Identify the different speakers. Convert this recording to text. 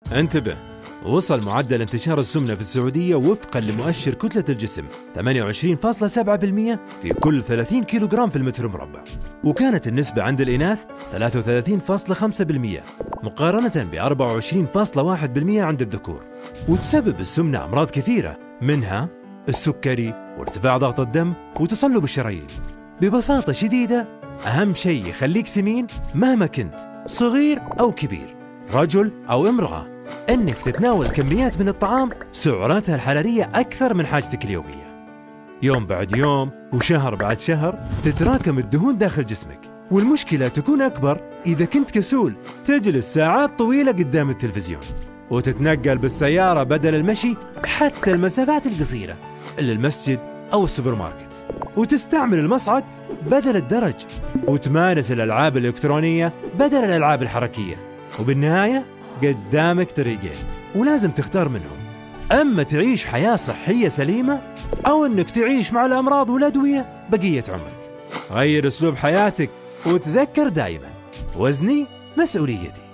Speaker 1: انتبه، وصل معدل انتشار السمنة في السعودية وفقا لمؤشر كتلة الجسم 28.7% في كل 30 كيلوغرام في المتر مربع، وكانت النسبة عند الإناث 33.5% مقارنة ب 24.1% عند الذكور. وتسبب السمنة أمراض كثيرة، منها السكري وارتفاع ضغط الدم وتصلب الشرايين. ببساطة شديدة، أهم شيء يخليك سمين مهما كنت، صغير أو كبير، رجل أو امرأة، أنك تتناول كميات من الطعام سعراتها الحرارية أكثر من حاجتك اليومية. يوم بعد يوم وشهر بعد شهر تتراكم الدهون داخل جسمك، والمشكلة تكون أكبر إذا كنت كسول تجلس ساعات طويلة قدام التلفزيون، وتتنقل بالسيارة بدل المشي حتى المسافات القصيرة إلى المسجد أو السوبر ماركت، وتستعمل المصعد بدل الدرج، وتمارس الألعاب الإلكترونية بدل الألعاب الحركية. وبالنهاية قدامك طريقين ولازم تختار منهم، أما تعيش حياة صحية سليمة أو أنك تعيش مع الأمراض والأدوية بقية عمرك. غير أسلوب حياتك وتذكر دائما، وزني مسؤوليتي.